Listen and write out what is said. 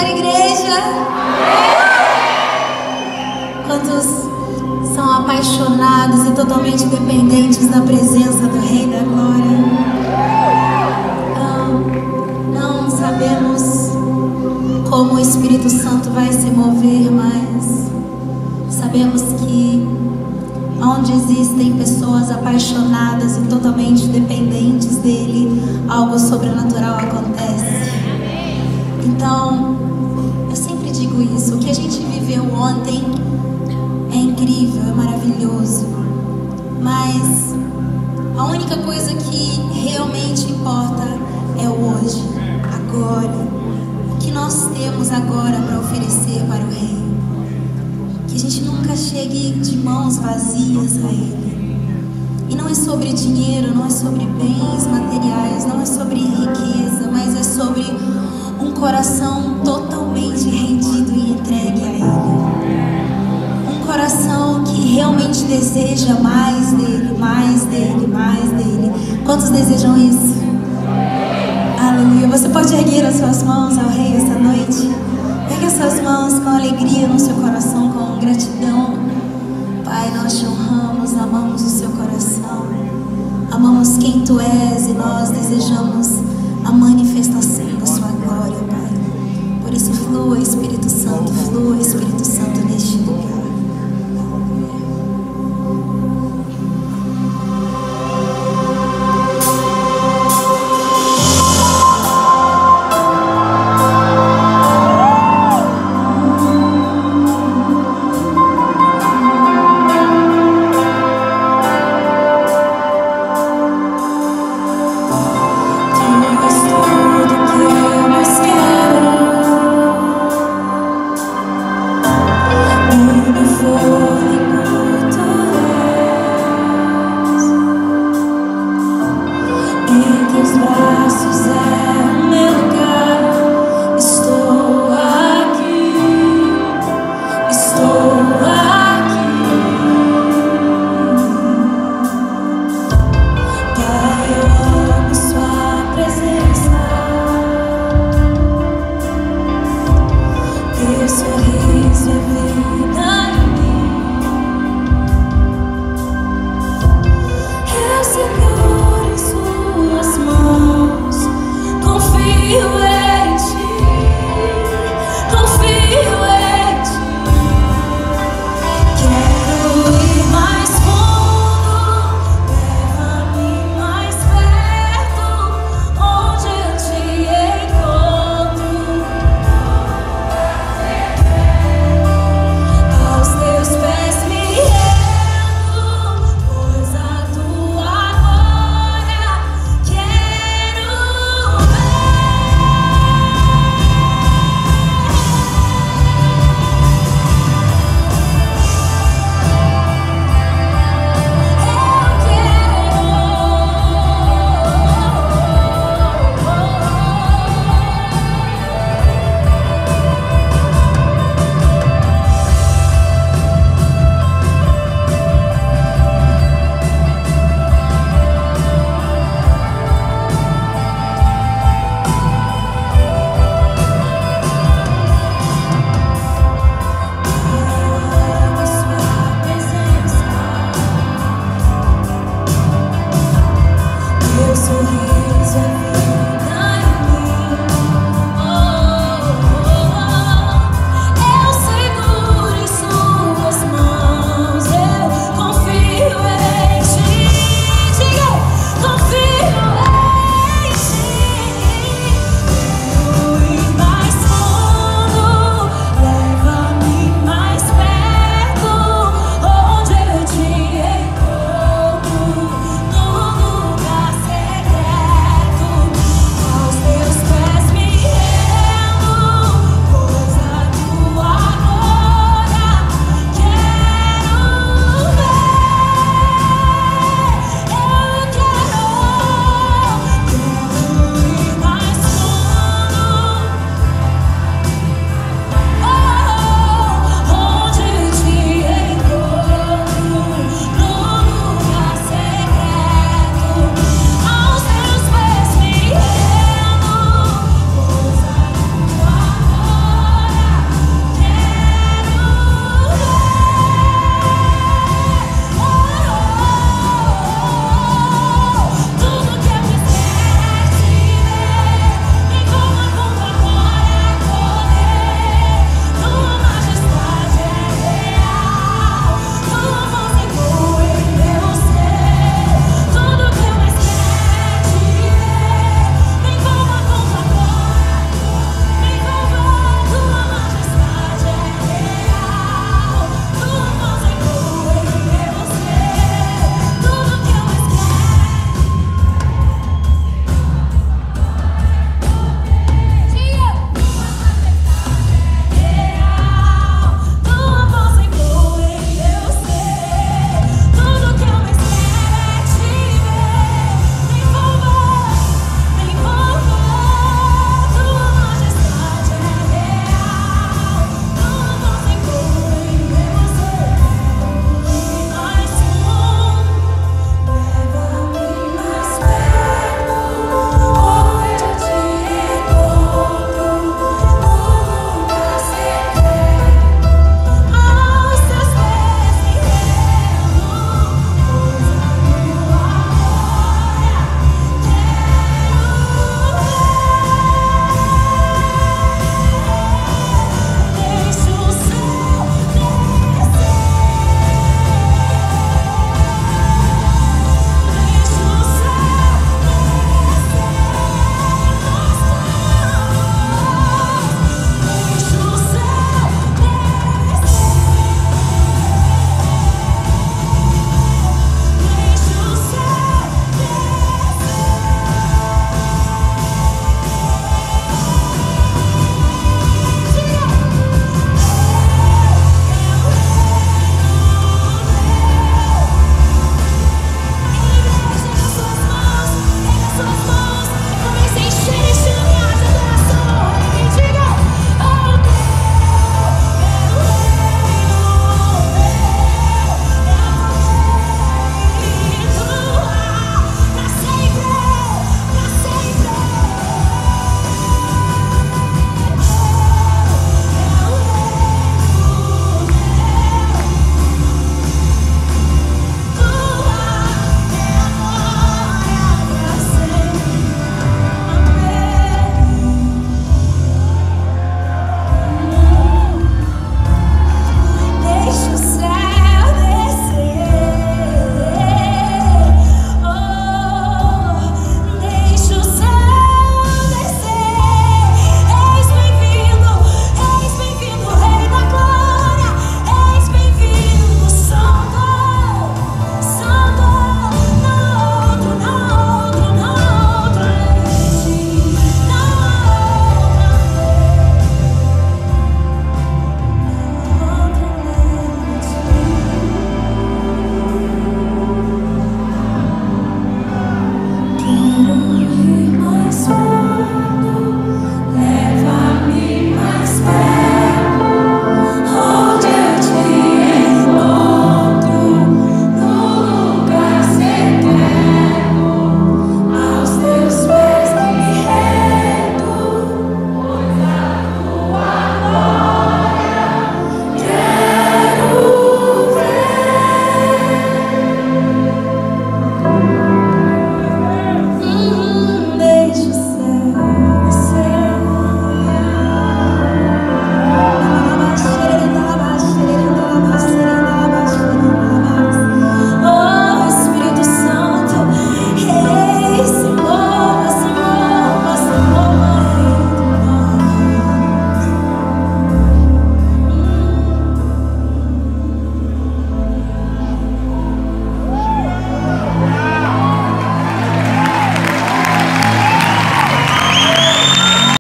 Senhor, igreja? Quantos são apaixonados e totalmente dependentes da presença do Rei da Glória? Não sabemos como o Espírito Santo vai se mover, mas sabemos que onde existem pessoas apaixonadas e totalmente dependentes dele, algo sobrenatural acontece. Então, eu sempre digo isso, o que a gente viveu ontem é incrível, é maravilhoso, mas a única coisa que realmente importa é o hoje, agora, o que nós temos agora para oferecer para o Rei. Que a gente nunca chegue de mãos vazias a Ele. E não é sobre dinheiro, não é sobre bens materiais, não é sobre riqueza, mas é sobre um coração totalmente rendido e entregue a Ele. Um coração que realmente deseja mais dEle, mais dEle, mais dEle. Quantos desejam isso? Aleluia. Você pode erguer as suas mãos ao Rei esta noite? Pegue as suas mãos com alegria no seu coração, com gratidão. Pai, nós te honramos, amamos o seu coração. Amamos quem tu és e nós desejamos a manifestação da sua glória, Pai. Por isso, flua, Espírito Santo neste lugar. Sorriso